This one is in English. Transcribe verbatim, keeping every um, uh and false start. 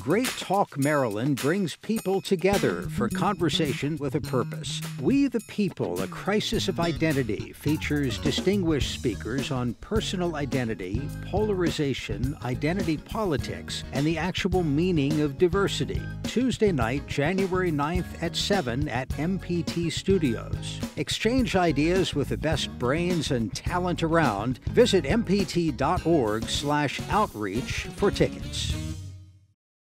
Great Talk Maryland brings people together for conversation with a purpose. We the People, A Crisis of Identity features distinguished speakers on personal identity, polarization, identity politics, and the actual meaning of diversity. Tuesday night, January ninth at seven at M P T Studios. Exchange ideas with the best brains and talent around. Visit m p t dot org slash outreach for tickets.